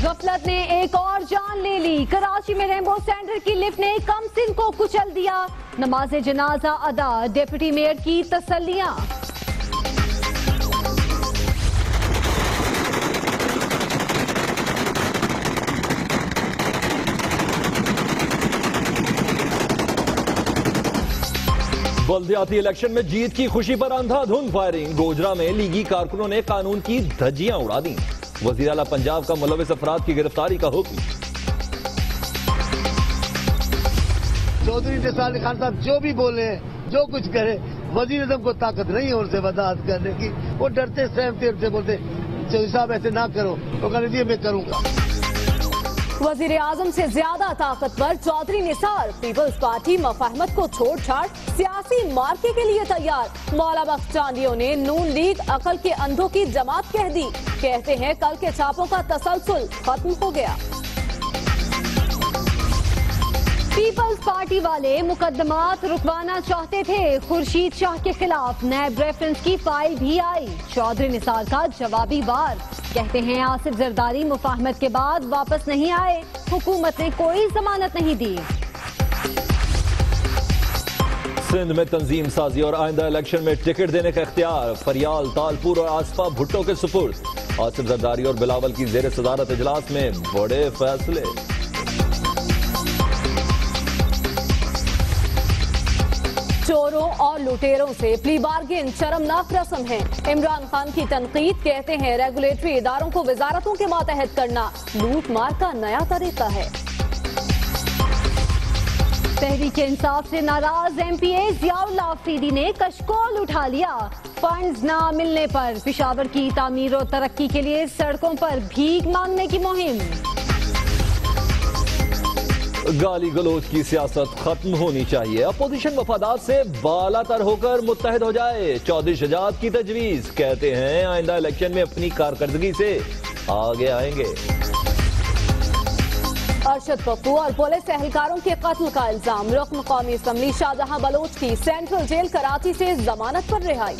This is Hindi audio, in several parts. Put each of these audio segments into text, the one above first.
गफलत ने एक और जान ले ली। कराची में रेनबो सेंटर की लिफ्ट ने कम सिन को कुचल दिया। नमाज जनाजा अदा, डिप्टी मेयर की तसल्लियां। बल्दियाती इलेक्शन में जीत की खुशी पर अंधाधुंध फायरिंग। गोजरा में लीगी कारकुनों ने कानून की धज्जियां उड़ा दी। वजीर आला पंजाब का मुलविस अफराद की गिरफ्तारी का हुक्म। चौधरी निसार खान साहब जो भी बोले, जो कुछ करे, वजीर आजम को ताकत नहीं है उनसे वजाहत करने की। वो डरते सहमते उनसे बोलते चौधरी साहब ऐसे ना करो, तो कह दीजिए मैं करूंगा। वजीर आजम से ज्यादा ताकतवर चौधरी निसार पीपल्स पार्टी मफाहमत को छोड़ छाड़ सियासी मार्के के लिए तैयार। मौला बख्श चांदियों ने नून लीग अकल के अंधों की जमात कह दी। कहते हैं कल के छापों का तसलसल खत्म हो गया। पीपल्स पार्टी वाले मुकदमात रुकवाना चाहते थे। खुर्शीद शाह के खिलाफ नैब रेफरेंस की फाइल भी आई। चौधरी निसार का जवाबी वार। कहते हैं आसिफ जरदारी मुफाहमत के बाद वापस नहीं आए। हुकूमत ने कोई जमानत नहीं दी। सिंध में तंजीम साजी और आइंदा इलेक्शन में टिकट देने का इख्तियार फरियाल, तालपुर और आसफा भुट्टो के सुपुर्द। आसिफ जरदारी और बिलावल की जेर सदारत इजलास में बड़े फैसले। चोरों और लुटेरों से प्ली बार्गेन शर्मनाक रस्म है। इमरान खान की तनकीद। कहते हैं रेगुलेटरी इदारों को वजारतों के मातहत करना लूट मार का नया तरीका है। तहरीक इंसाफ से नाराज एमपीए जियाउल्लाह अफरीदी ने कशकोल उठा लिया। फंड्स ना मिलने पर पेशावर की तामीर और तरक्की के लिए सड़कों पर भीख मांगने की मुहिम। गाली गलोच की सियासत खत्म होनी चाहिए। अपोजिशन वफादात से बालातर होकर मुत्तहद हो जाए। चौधरी शजात की तजवीज। कहते हैं आइंदा इलेक्शन में अपनी कारकर्दगी से आगे आएंगे। अरशद पप्पू और पुलिस एहलकारों के कत्ल का इल्जाम। रुकन कौमी असम्बली शाहजहां बलोच की सेंट्रल जेल कराची से जमानत पर रिहाई।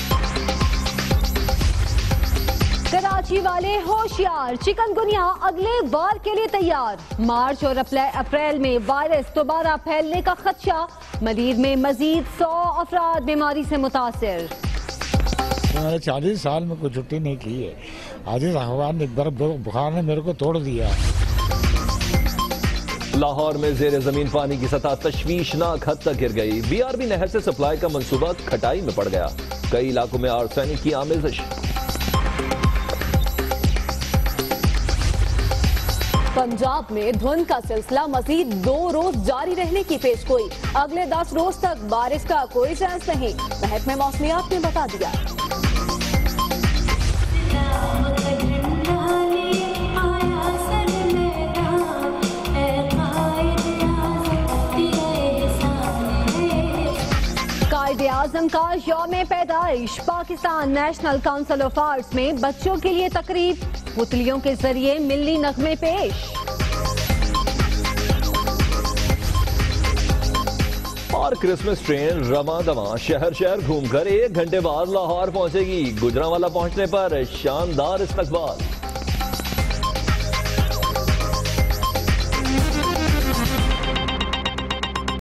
कराची वाले होशियार, चिकनगुनिया अगले बार के लिए तैयार। मार्च और अप्रैल में वायरस दोबारा फैलने का खदशा। मरीज में मजीद 100 अफराद बीमारी से मुतासिर। मैंने 40 साल में कोई छुट्टी नहीं की है। आज बुखार ने मेरे को तोड़ दिया। लाहौर में जेर जमीन पानी की सतह तशवीशनाक हद तक गिर गई। बीआरबी नहर से सप्लाई का मंसूबा खटाई में पड़ गया। कई इलाकों में आर्सेनिक की आमेजिश। पंजाब में धुंध का सिलसिला मजीद 2 रोज जारी रहने की पेशगोई। अगले 10 रोज तक बारिश का कोई चांस नहीं। महकमे मौसमियात ने बता दिया। कायदे आजम का यौम पैदाइश। Pakistan national council of arts में बच्चों के लिए तकरीब। पुतलियों के जरिए मिल्ली नगमे पेश। और क्रिसमस ट्रेन रवां दवां शहर शहर घूमकर 1 घंटे बाद लाहौर पहुंचेगी। गुजरांवाला पहुंचने पर शानदार इस्तकबाल।